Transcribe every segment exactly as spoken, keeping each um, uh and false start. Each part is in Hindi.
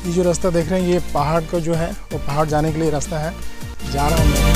ये जो रास्ता देख रहे हैं ये पहाड़ का जो है वो पहाड़ जाने के लिए रास्ता है, जा रहा हूँ मैं।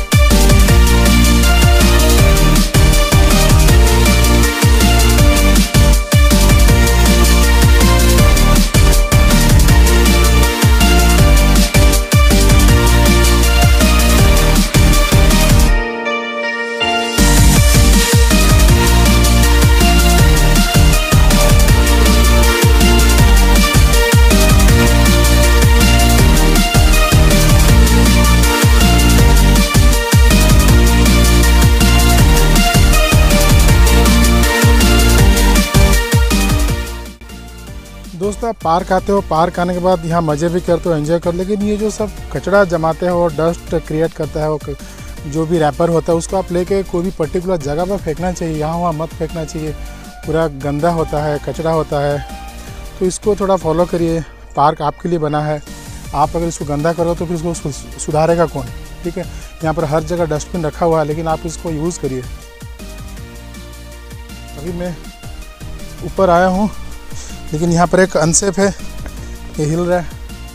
दोस्तों आप पार्क आते हो, पार्क आने के बाद यहाँ मज़े भी करते हो, एंजॉय कर, लेकिन ये जो सब कचरा जमाते हो और डस्ट क्रिएट करता है, वो जो भी रैपर होता है उसको आप लेके कोई भी पर्टिकुलर जगह पर फेंकना चाहिए, यहाँ वहाँ मत फेंकना चाहिए। पूरा गंदा होता है, कचरा होता है, तो इसको थोड़ा फॉलो करिए। पार्क आपके लिए बना है, आप अगर इसको गंदा करो तो फिर इसको सुधारेगा कौन? ठीक है, यहाँ पर हर जगह डस्टबिन रखा हुआ है, लेकिन आप इसको यूज़ करिए। अभी मैं ऊपर आया हूँ, लेकिन यहाँ पर एक अनसेफ है, ये हिल रहा है।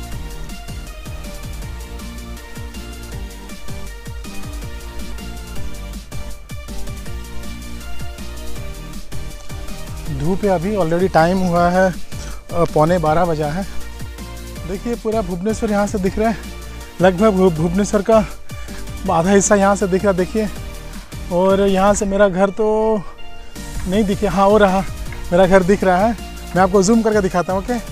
धूप है, अभी ऑलरेडी टाइम हुआ है पौने बारह बजा है। देखिए पूरा भुवनेश्वर यहाँ से दिख रहा है, लगभग भुवनेश्वर का आधा हिस्सा यहाँ से दिख रहा, देखिए। और यहाँ से मेरा घर तो नहीं दिखे, हाँ हो रहा, मेरा घर दिख रहा है। मैं आपको जूम करके दिखाता हूँ, ओके।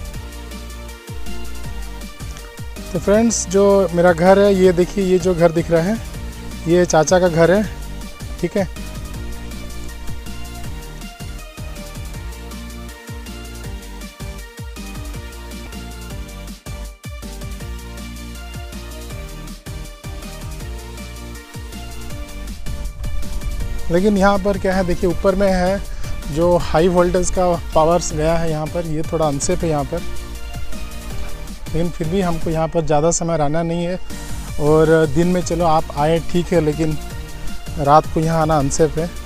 तो फ्रेंड्स जो मेरा घर है, ये देखिए, ये जो घर दिख रहा है ये चाचा का घर है, ठीक है। लेकिन यहाँ पर क्या है, देखिए ऊपर में है जो हाई वोल्टेज का पावर्स गया है यहाँ पर, ये थोड़ा अनसेफ है यहाँ पर। लेकिन फिर भी हमको यहाँ पर ज़्यादा समय रहना नहीं है, और दिन में चलो आप आए ठीक है, लेकिन रात को यहाँ आना अनसेफ है।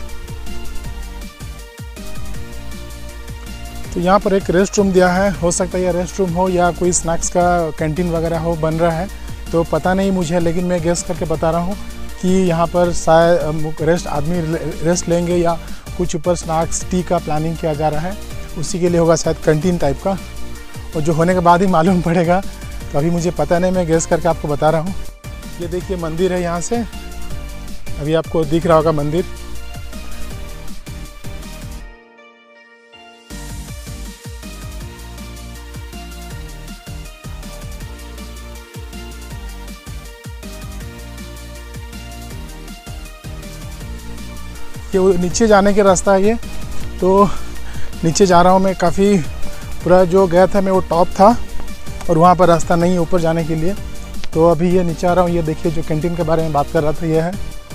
तो यहाँ पर एक रेस्ट रूम दिया है, हो सकता है ये रेस्ट रूम हो या कोई स्नैक्स का कैंटीन वगैरह हो, बन रहा है तो पता नहीं मुझे, लेकिन मैं गेस करके बता रहा हूँ कि यहाँ पर शायद रेस्ट आदमी रेस्ट लेंगे या कुछ ऊपर स्नैक्स टी का प्लानिंग किया जा रहा है, उसी के लिए होगा शायद कैंटीन टाइप का। और जो होने के बाद ही मालूम पड़ेगा, तो अभी मुझे पता नहीं, मैं गेस करके आपको बता रहा हूँ। ये देखिए मंदिर है, यहाँ से अभी आपको दिख रहा होगा मंदिर। ये नीचे जाने के रास्ता है ये, तो नीचे जा रहा हूँ मैं। काफ़ी पूरा जो गया था मैं वो टॉप था, और वहाँ पर रास्ता नहीं है ऊपर जाने के लिए, तो अभी ये नीचे आ रहा हूँ। ये देखिए जो कैंटीन के बारे में बात कर रहा था, ये है।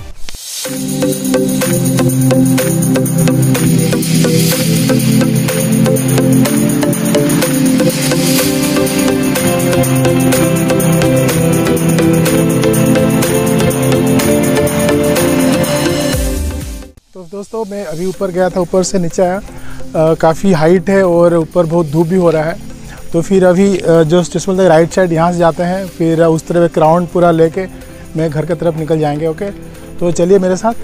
तो दोस्तों मैं अभी ऊपर गया था, ऊपर से नीचे आया, काफ़ी हाइट है और ऊपर बहुत धूप भी हो रहा है। तो फिर अभी जो स्टेशन तक राइट साइड यहाँ से जाते हैं, फिर उस तरफ एक राउंड पूरा लेके मैं घर की तरफ निकल जाएंगे, ओके। तो चलिए मेरे साथ।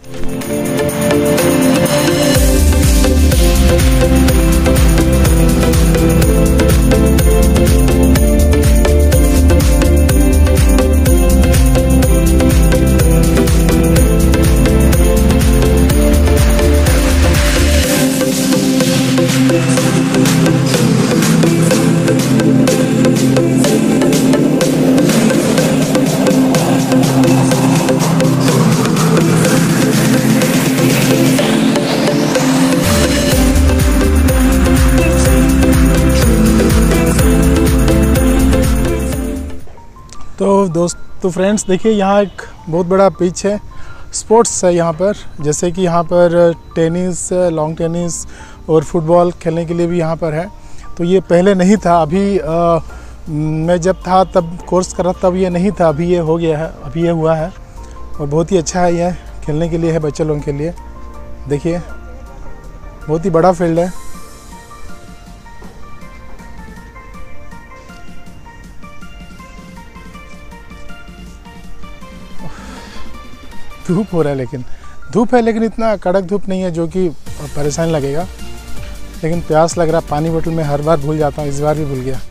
तो दोस्त तो फ्रेंड्स देखिए, यहाँ एक बहुत बड़ा पिच है, स्पोर्ट्स है यहाँ पर, जैसे कि यहाँ पर टेनिस, लॉन्ग टेनिस और फुटबॉल खेलने के लिए भी यहाँ पर है। तो ये पहले नहीं था, अभी आ, मैं जब था तब कोर्स कर रहा तब ये नहीं था, अभी ये हो गया है, अभी ये हुआ है, और बहुत ही अच्छा है, ये खेलने के लिए है बच्चे लोगों के लिए। देखिए बहुत ही बड़ा फील्ड है। धूप हो रहा है, लेकिन धूप है लेकिन इतना कड़क धूप नहीं है जो कि परेशानी लगेगा। लेकिन प्यास लग रहा, पानी बोतल में हर बार भूल जाता हूँ, इस बार भी भूल गया।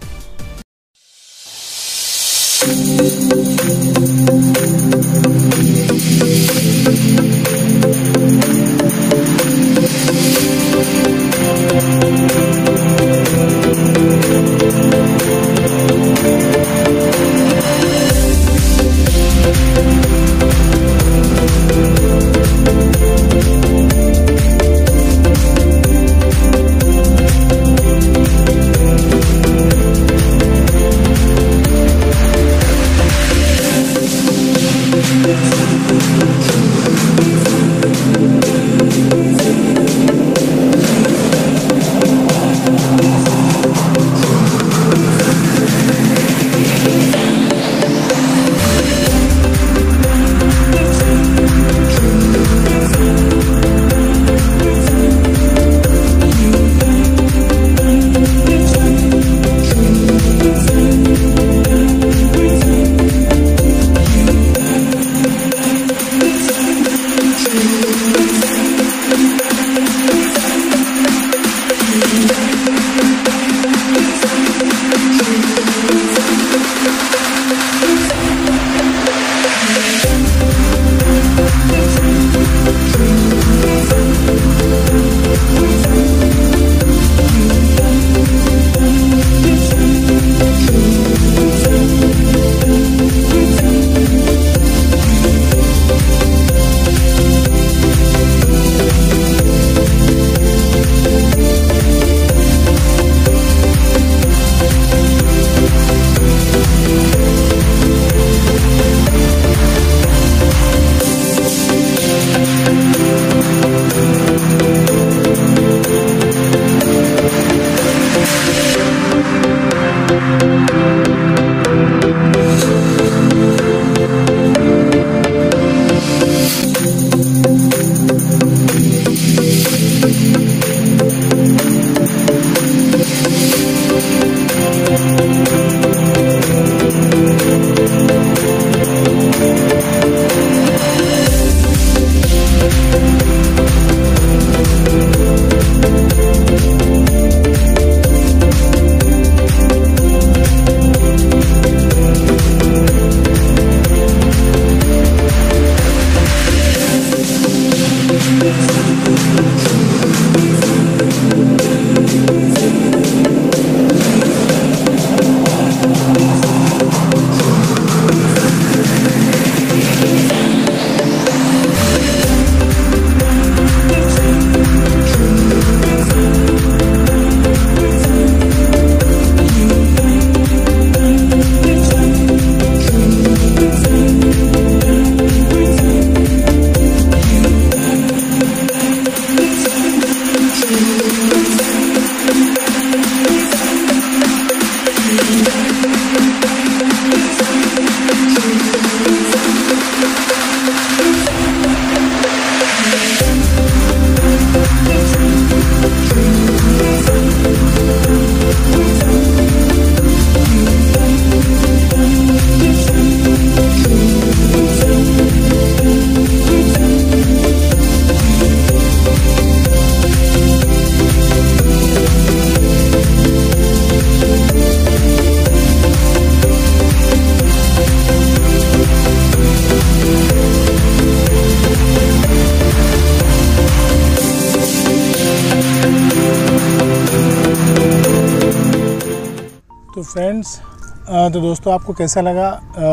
तो फ्रेंड्स, तो दोस्तों आपको कैसा लगा?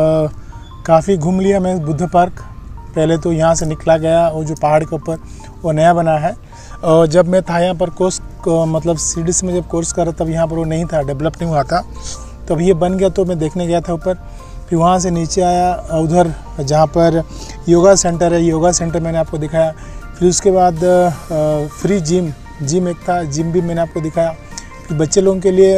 काफ़ी घूम लिया मैं बुद्ध पार्क। पहले तो यहाँ से निकला गया, और जो पहाड़ के ऊपर वो नया बना है। और जब मैं था यहाँ पर कोर्स मतलब सीडीएस में जब कोर्स कर रहा तब यहाँ पर वो नहीं था, डेवलप नहीं हुआ था। तब ये बन गया तो मैं देखने गया था ऊपर। फिर वहाँ से नीचे आया, उधर जहाँ पर योगा सेंटर है, योगा सेंटर मैंने आपको दिखाया। फिर उसके बाद फ्री जिम जिम एक था, जिम भी मैंने आपको दिखाया। फिर बच्चे लोगों के लिए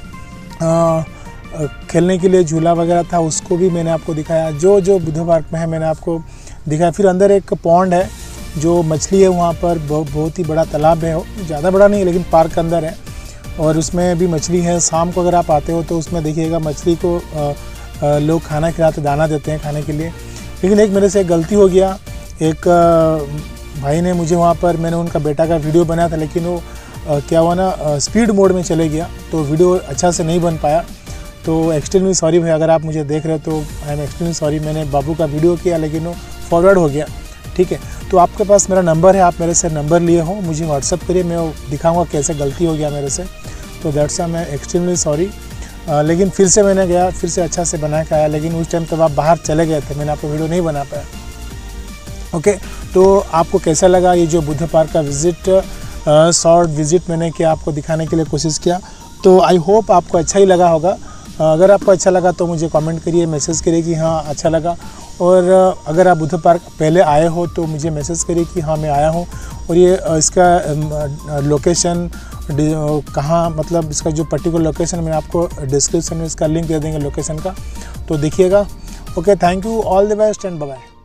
आ, खेलने के लिए झूला वगैरह था, उसको भी मैंने आपको दिखाया। जो जो बुद्ध पार्क में है मैंने आपको दिखाया। फिर अंदर एक पॉन्ड है, जो मछली है वहाँ पर, बहुत बहुत ही बड़ा तालाब है, ज़्यादा बड़ा नहीं है लेकिन पार्क के अंदर है, और उसमें भी मछली है। शाम को अगर आप आते हो तो उसमें देखिएगा मछली को आ, आ, लोग खाना खिलाते, दाना देते हैं खाने के लिए। लेकिन एक मेरे से गलती हो गया, एक भाई ने मुझे वहाँ पर, मैंने उनका बेटा का वीडियो बनाया था, लेकिन वो क्या हुआ ना, स्पीड मोड में चले गया, तो वीडियो अच्छा से नहीं बन पाया। तो एक्सट्रीमली सॉरी भाई, अगर आप मुझे देख रहे हो तो आई एम एक्सट्रीमली सॉरी। मैंने बाबू का वीडियो किया लेकिन वो फॉरवर्ड हो गया, ठीक है। तो आपके पास मेरा नंबर है, आप मेरे से नंबर लिए हो, मुझे व्हाट्सअप करिए, मैं वो दिखाऊंगा कैसे गलती हो गया मेरे से। तो दैट्स मैं एक्सट्रीमली सॉरी। लेकिन फिर से मैंने गया, फिर से अच्छा से बना के आया, लेकिन उस टाइम तब आप बाहर चले गए थे, मैंने आपको वीडियो नहीं बना पाया। ओके, तो आपको कैसा लगा ये जो बुद्ध पार्क का विज़िट, शॉर्ट विज़िट मैंने किया, आपको दिखाने के लिए कोशिश किया। तो आई होप आपको अच्छा ही लगा होगा। अगर आपको अच्छा लगा तो मुझे कमेंट करिए, मैसेज करिए कि हाँ अच्छा लगा। और अगर आप बुद्ध पार्क पहले आए हो तो मुझे मैसेज करिए कि हाँ मैं आया हूँ। और ये इसका लोकेशन कहाँ, मतलब इसका जो पर्टिकुलर लोकेशन, मैं आपको डिस्क्रिप्शन में इसका लिंक दे देंगे लोकेशन का, तो देखिएगा। Okay, thank you, all the best and bye bye.